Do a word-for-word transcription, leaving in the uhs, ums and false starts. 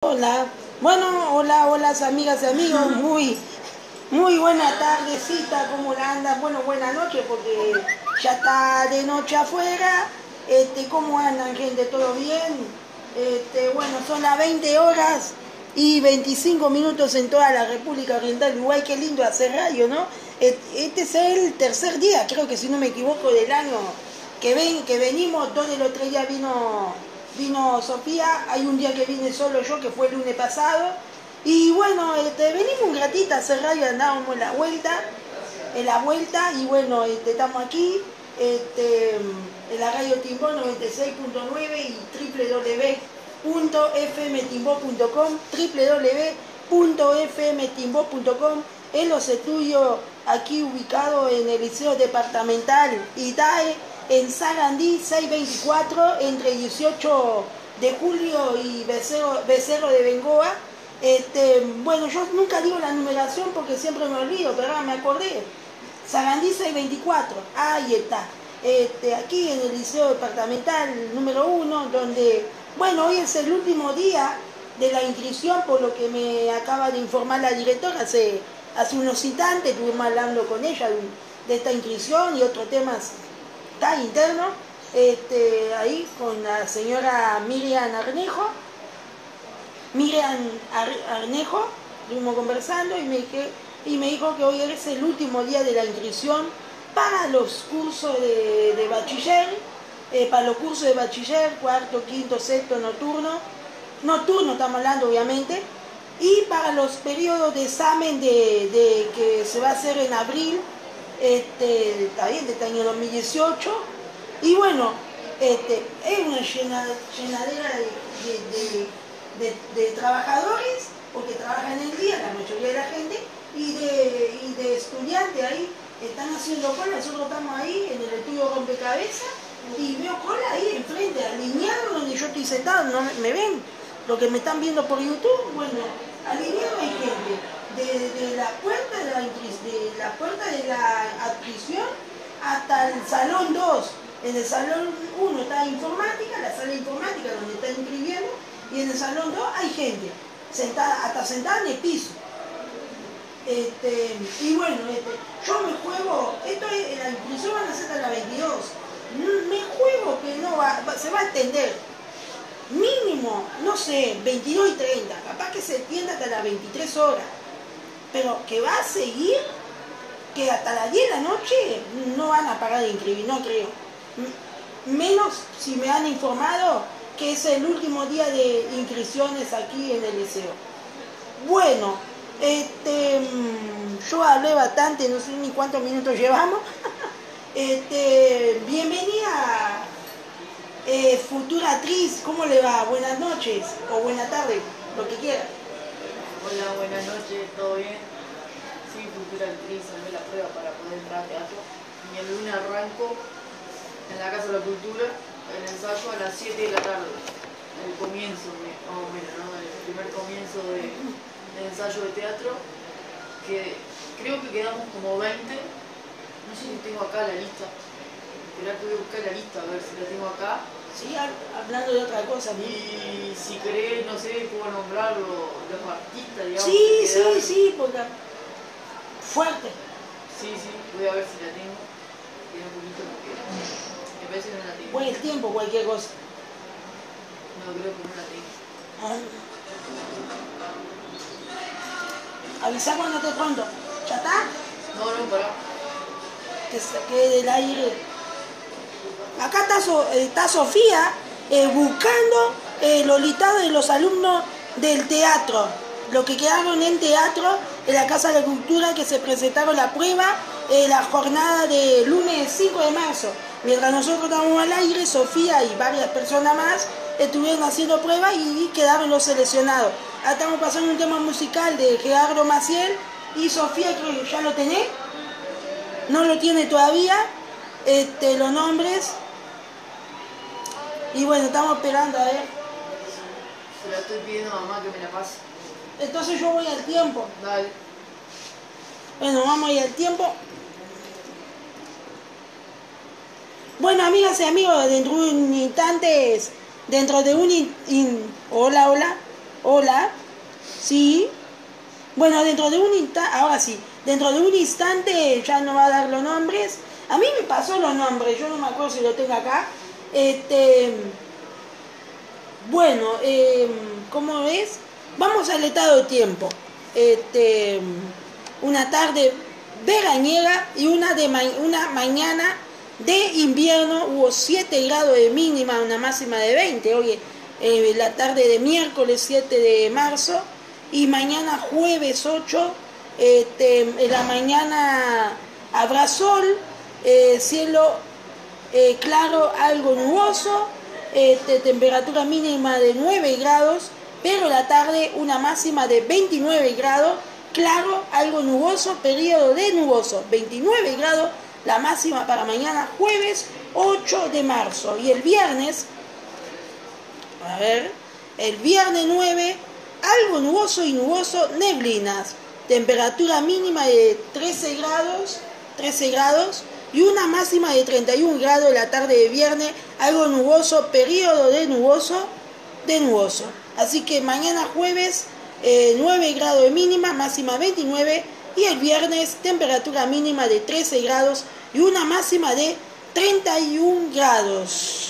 Hola. Bueno, hola, hola amigas y amigos. Muy, muy buena tardecita, ¿cómo la andan? Bueno, buena noche porque ya está de noche afuera. Este, ¿cómo andan, gente? ¿Todo bien? Este, bueno, son las veinte horas y veinticinco minutos en toda la República Oriental de Uruguay. Qué lindo hacer radio, ¿no? Este es el tercer día, creo que si no me equivoco, del año que ven, que venimos. Dos de los tres días vino, vino Sofía. Hay un día que vine solo yo, que fue el lunes pasado. Y bueno, este, venimos un ratito a hacer radio, andábamos en la vuelta, en la vuelta, y bueno, este, estamos aquí, este, en la radio Timbó noventa y seis punto nueve y doble u doble u doble u punto f m timbó punto com, doble u doble u doble u punto f m timbó punto com, en los estudios aquí ubicados en el Liceo Departamental I D A E, en Sarandí seiscientos veinticuatro, entre dieciocho de julio y Becerro, Becerro de Bengoa. Este, bueno, yo nunca digo la numeración porque siempre me olvido, pero ahora me acordé. Sarandí seiscientos veinticuatro, ahí está. Este, aquí en el Liceo Departamental número uno, donde, bueno, hoy es el último día de la inscripción, por lo que me acaba de informar la directora hace, hace unos instantes. Estuvimos hablando con ella de, de esta inscripción y otros temas tan internos, este, ahí con la señora Miriam Arnejo. Miriam Arnejo, estuvimos conversando y me, dije, y me dijo que hoy es el último día de la inscripción para los cursos de, de bachiller, eh, para los cursos de bachiller, cuarto, quinto, sexto, nocturno, nocturno estamos hablando obviamente, y para los periodos de examen de, de, que se va a hacer en abril, este, también de este año dos mil dieciocho, y bueno, este, es una llena, llenadera de, de, de De, de trabajadores, porque trabajan el día, la mayoría de la gente, y de, y de estudiantes ahí, están haciendo cola. Nosotros estamos ahí en el estudio rompecabezas, y veo cola ahí enfrente, alineado donde yo estoy sentado. ¿No me ven? Lo que me están viendo por YouTube, bueno, alineado hay gente, de, de, la puerta de, la, de la puerta de la adscripción hasta el salón dos. En el salón uno está informática, la sala informática donde están inscribiendo, y en el salón dos hay gente, sentada, hasta sentada en el piso. Este, y bueno, este, yo me juego, esto es, la inscripción van a ser hasta la veintidós, me juego que no va, se va a extender, mínimo, no sé, veintidós y treinta, capaz que se extienda hasta las veintitrés horas, pero que va a seguir, que hasta las diez de la noche no van a parar de inscribir, no creo, menos si me han informado que es el último día de inscripciones aquí en el liceo. Bueno, este, yo hablé bastante, no sé ni cuántos minutos llevamos. Este, bienvenida, eh, futura actriz, ¿cómo le va? Buenas noches o buenas tardes, lo que quiera. Hola, buenas noches, ¿todo bien? Sí, futura actriz, salvé la prueba para poder entrar a teatro. Y el lunes arranco en la Casa de la Cultura el ensayo a las siete de la tarde, el comienzo, más o menos, ¿no? El primer comienzo de, del ensayo de teatro, que creo que quedamos como veinte, no sé si tengo acá la lista, esperá que voy a buscar la lista, a ver si la tengo acá. Sí, hablando de otra cosa. Y si querés, no sé, puedo nombrar los, los artistas, digamos. Sí, sí, sí, porque fuerte. Sí, sí, voy a ver si la tengo, queda un poquito porque... A veces no la tengo. Buen tiempo, cualquier cosa. No, creo que no la tengo. Ah. Avisa cuando esté pronto. ¿Ya está? No, no, pará. Que se quede del aire. Acá está, so, está Sofía eh, buscando eh, los listados de los alumnos del teatro. Los que quedaron en teatro en la Casa de la Cultura, que se presentaron la prueba en la jornada de lunes cinco de marzo. Mientras nosotros estábamos al aire, Sofía y varias personas más estuvieron haciendo pruebas y quedaron los seleccionados. Ahora estamos pasando un tema musical de Gerardo Maciel y Sofía, creo que ya lo tenés. No lo tiene todavía, este, los nombres. Y bueno, estamos esperando a ver. Se la estoy pidiendo a mamá que me la pase. Entonces yo voy al tiempo. Dale. Bueno, vamos a ir al tiempo. Bueno, amigas y amigos, dentro de un instante, dentro de un... In, in, hola, hola. Hola. Sí. Bueno, dentro de un instante, ahora sí, dentro de un instante ya no va a dar los nombres. A mí me pasó los nombres, yo no me acuerdo si lo tengo acá. Este, bueno, eh, ¿cómo es? Vamos al estado de tiempo. Este, una tarde veraniega y una, de ma una mañana de invierno. Hubo siete grados de mínima, una máxima de veinte. Hoy eh, la tarde de miércoles siete de marzo y mañana jueves ocho. Este, en la mañana habrá sol, eh, cielo eh, claro, algo nuboso, este, temperatura mínima de nueve grados, pero la tarde una máxima de veintinueve grados, claro, algo nuboso, periodo de nuboso, veintinueve grados, la máxima para mañana jueves ocho de marzo. Y el viernes, a ver, el viernes nueve, algo nuboso y nuboso, neblinas, temperatura mínima de trece grados, trece grados, y una máxima de treinta y un grados la tarde de viernes, algo nuboso, periodo de nuboso, de nuboso. Así que mañana jueves eh, nueve grados de mínima, máxima veintinueve, y el viernes temperatura mínima de trece grados y una máxima de treinta y un grados.